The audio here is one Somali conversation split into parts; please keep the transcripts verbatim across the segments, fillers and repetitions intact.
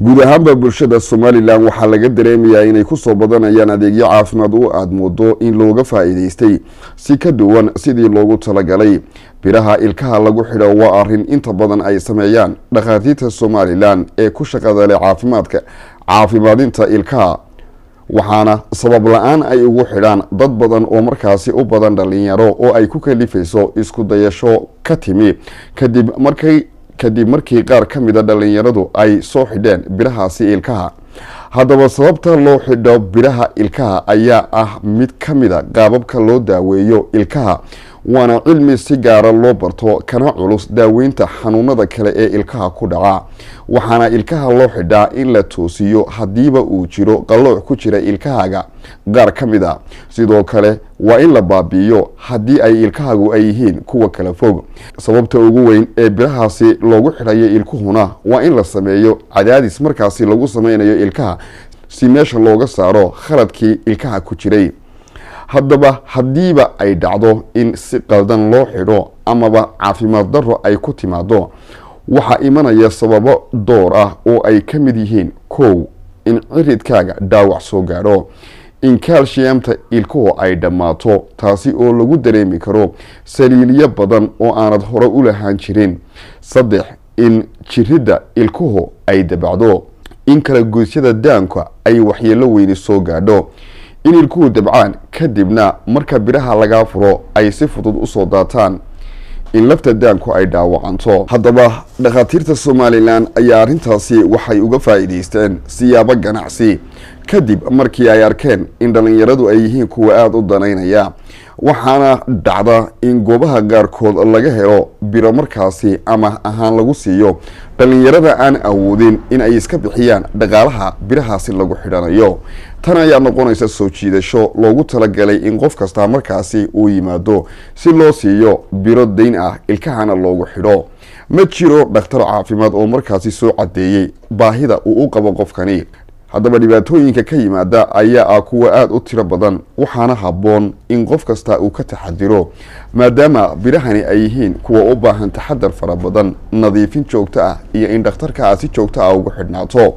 guud ahaanba bulshada Somaliland waxaa laga dareemayaa inay ku soo badanayaan adeegyo caafimaad oo aad moodo in looga faa'iideystay si ka duwan sidii loogu talagalay. biraha ilkaha lagu xidho waa arin inta badan ay sameeyaan dhaqaatiirta Somaliland ee ku shaqada leh caafimaadka caafimaadinta ilkaha, waxaana sabab la'aan ay ugu xidhaan dad badan oo markaasi u badan dhalinyaro oo ay ku kalifayso isku dayasho ka timi kadib markay kadib markii qaar ka mid ah dhalinyaradu ay soo xidheen birahaasi ilkaha. haddaba sababta loo xidho biraha ilkaha ayaa ah mid ka mid ah qaababka loo daaweeyo ilkaha, waana cilmi si gaara loo barto kana culus daaweynta xanuunada kale ee ilkaha ku dhaca. waxaana ilkaha loo xidhaa in la toosiyo hadiiba uu jiro qalooc ku jira ilkahaga qaar ka mid ah, sidoo kale waa in la baabi'iyo haddii ay ilkahagu ay yihiin kuwa kala fog. sababta ugu weyn ee birahaasi loogu xidhayo ilkuhuna waa in la sameeyo cadaadis markaasi lagu sameynayo ilkaha si meesha looga saaro khaladkii ilkaha ku jiray. haddaba haddiiba ay dhacdo in si qaldan loo xidho amaba caafimaad darro ay ku timaado, waxaa imanaya sababo door ah oo ay ka mid yihiin kow in ciridkaaga dhaawac soo gaadho, in calciumta ilkuhu ay dhammaato taasi oo lagu dareemi karo saliilyo badan oo aanad hore u lahaan jirin, saddex in jiridda ilkuhu ay dabacdo, in kala goysyada daanka ay waxyeello weyni soo gaadho, in ilkuhu dabcaan kadibna marka biraha laga furo ay si fudud u soo daataan, in lafta daanku ay dhaawacanto. haddaba dhaqaatiirta Somaliland ayaa arrintaasi waxay uga faa'iideysteen siyaabo ganacsi kadib markii ay arkeen in dhalinyaradu ay yihiin kuwa aad u danaynaya, waxaana dhacda in goobaha qaarkood laga helo biro markaasi ama ahaan lagu siiyo dhalinyarada aan awoodin in ay iska bixiyaan dhaqaalaha birahaasi lagu xidhanayo. tan ayaa noqonaysa soo jiidasho loogu talagalay in qof kasta markaasi uu yimaado si loo siiyo biro dayn ah ilkahana loogu xidho. ma jiro dhakhtar caafimaad oo markaasi soo cadeeyay baahida uu u qabo qofkani. haddaba dhibaatooyinka ka yimaada ayaa ah kuwa aad u tiro badan, waxaana habboon in qof kasta uu ka taxadiro maadaama birahani ay yihiin kuwa u baahan taxadar fara badan, nadiifin joogto ah iyo in dhakhtarka si joogto ah ugu xidhnaato.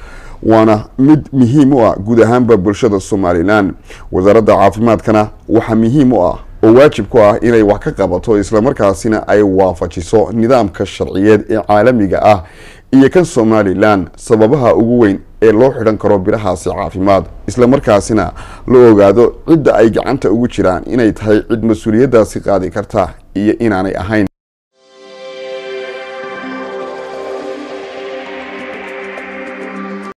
waana mid muhiim u ah guud ahaanba bulshada Somaliland. wasaaradda caafimaadkana waxaa muhiim u ah oo waajib ku ah inay wax ka qabato isla markaasina ay waafajiso nidaamka sharciyeed ee caalamiga ah iyo kan Somaliland sababaha ugu weyn ee loo xidhan karo birahaasi caafimaad, isla markaasina la ogaado cidda ay gacanta ugu jiraan inay tahay cid mas'uuliyadaasi qaadi karta iyo inaanay ahayn.